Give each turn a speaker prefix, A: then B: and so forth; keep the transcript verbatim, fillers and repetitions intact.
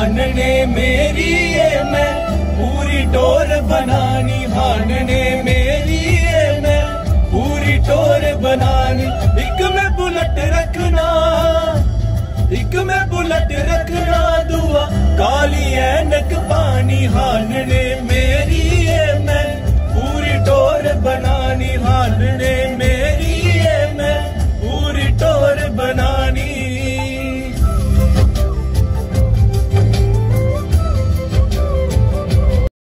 A: हान ने मेरी ये मैं पूरी टोर बनानी, हान ने मेरी ये मैं पूरी टोर बनानी। एक मैं बुलेट रखना, एक मैं बुलेट रखना, दुआ काली